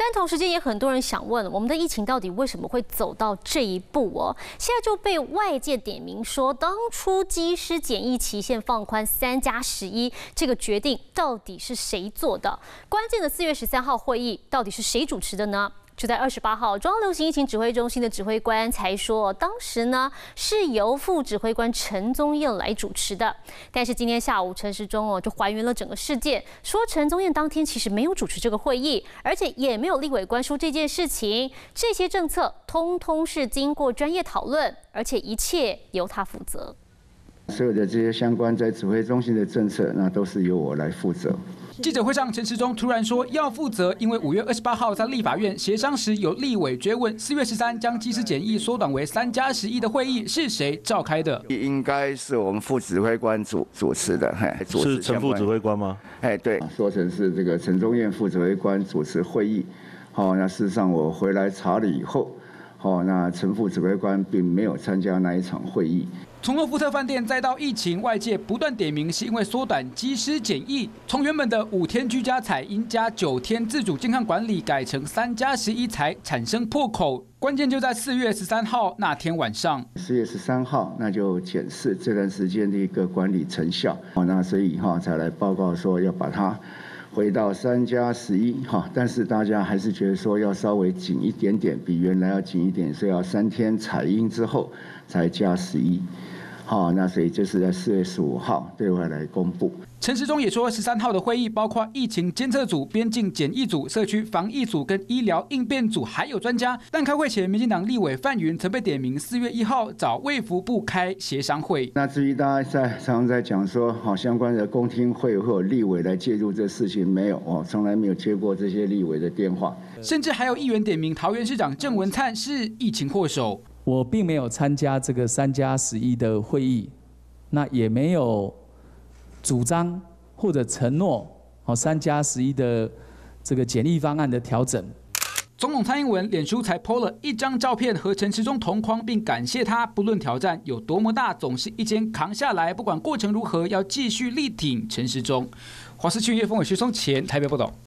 但同时间也很多人想问，我们的疫情到底为什么会走到这一步哦？现在就被外界点名说，当初机师检疫期限放宽3+11这个决定到底是谁做的？关键的4月13号会议到底是谁主持的呢？就在28号，中央流行疫情指挥中心的指挥官才说，当时呢是由副指挥官陈宗彦来主持的。但是今天下午，陈时中就还原了整个事件，说陈宗彦当天其实没有主持这个会议，而且也没有立委关说这件事情，这些政策通通是经过专业讨论，而且一切由他负责。 所有的这些相关在指挥中心的政策，那都是由我来负责。 记者会上，陈时中突然说要负责，因为5月28号在立法院协商时，有立委追问4月13将机师检疫缩短为3+11的会议是谁召开的？ 应该是我们副指挥官主持的， 是陈副指挥官吗？ 对，说成是这个陈宗彦副指挥官主持会议。那事实上我回来查了以后，那陈副指挥官并没有参加那一场会议。 从诺富特饭店再到疫情，外界不断点名是因为缩短机师检疫，从原本的5天居家采阴加9天自主健康管理，改成3+11才产生破口。关键就在4月13号那天晚上。 4月13号，那就检视这段时间的一个管理成效，那所以才来报告说要把它回到3+11，但是大家还是觉得说要稍微紧一点点，比原来要紧一点，所以要3天采阴之后才加11。那所以就是在4月15号对外来公布。 陈时中也说，13号的会议包括疫情监测组、边境检疫组、社区防疫组跟医疗应变组，还有专家。但开会前，民进党立委范云曾被点名4月1号找卫福部开协商会。 那至于大家常常在讲说，相关的公听会或者立委来介入这事情，没有，从来没有接过这些立委的电话。 甚至还有议员点名桃园市长郑文灿是疫情祸首。 我并没有参加这个3+11的会议，那也没有主张或者承诺3+11的这个检疫方案的调整。 总统蔡英文脸书才 po 了一张照片和陈时中同框，并感谢他，不论挑战有多么大，总是一肩扛下来，不管过程如何，要继续力挺陈时中。华视新闻叶峰伟、徐松前台北报道。